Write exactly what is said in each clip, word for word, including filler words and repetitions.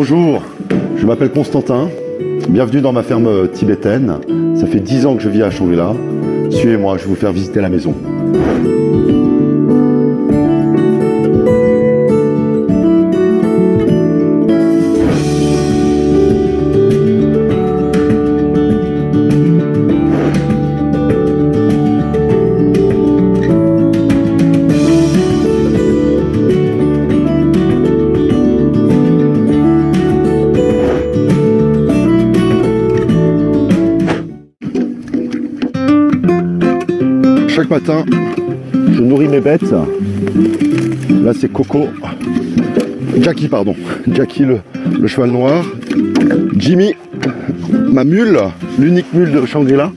Bonjour, je m'appelle Constantin, bienvenue dans ma ferme tibétaine. Ça fait dix ans que je vis à Shangri-La. Suivez-moi, je vais vous faire visiter la maison. Chaque matin, je nourris mes bêtes. Là, c'est Coco. Jackie, pardon. Jackie, le, le cheval noir. Jimmy, ma mule, l'unique mule de Shangri-La.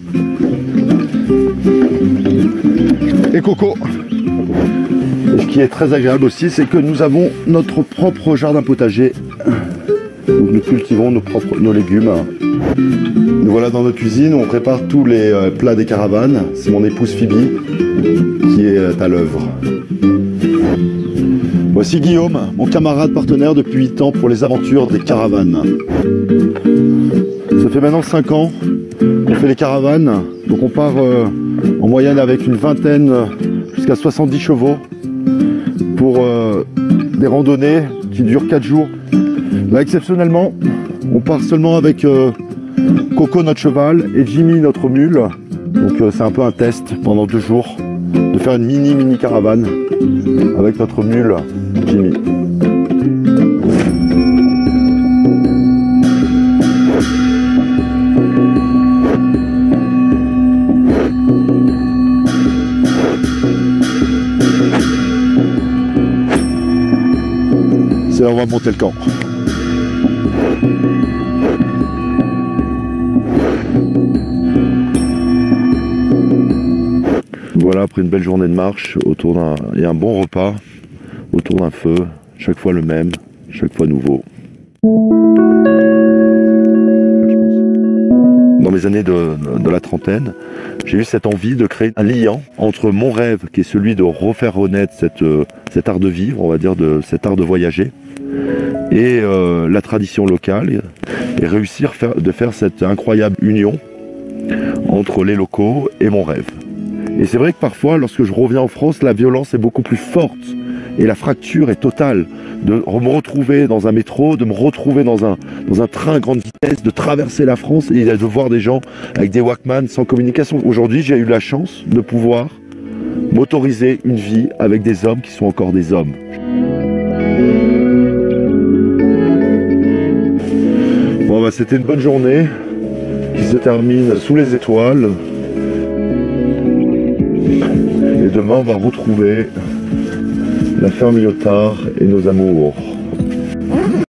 Et Coco. Et ce qui est très agréable aussi, c'est que nous avons notre propre jardin potager. Donc nous cultivons nos propres nos légumes. Nous voilà dans notre cuisine, on prépare tous les euh, plats des caravanes. C'est mon épouse Phoebe qui est euh, à l'œuvre. Voici Guillaume, mon camarade partenaire depuis huit ans pour les aventures des caravanes. Ça fait maintenant cinq ans qu'on fait les caravanes. Donc on part euh, en moyenne avec une vingtaine jusqu'à soixante-dix chevaux pour euh, des randonnées qui durent quatre jours. Là, exceptionnellement, on part seulement avec euh, Coco, notre cheval, et Jimmy, notre mule. Donc euh, c'est un peu un test pendant deux jours de faire une mini mini caravane avec notre mule Jimmy. C'est là où on va monter le camp. Voilà, après une belle journée de marche autour d'un et un bon repas autour d'un feu, chaque fois le même, chaque fois nouveau. Dans mes années de, de la trentaine, j'ai eu cette envie de créer un lien entre mon rêve, qui est celui de refaire renaître cette, cet art de vivre, on va dire, de cet art de voyager, et euh, la tradition locale, et réussir faire, de faire cette incroyable union entre les locaux et mon rêve. Et c'est vrai que parfois, lorsque je reviens en France, la violence est beaucoup plus forte et la fracture est totale. De me retrouver dans un métro, de me retrouver dans un, dans un train à grande vitesse, de traverser la France et de voir des gens avec des Walkman sans communication. Aujourd'hui, j'ai eu la chance de pouvoir m'autoriser une vie avec des hommes qui sont encore des hommes. Bon, bah, c'était une bonne journée qui se termine sous les étoiles. Et demain, on va retrouver la ferme Lyotard et nos amours.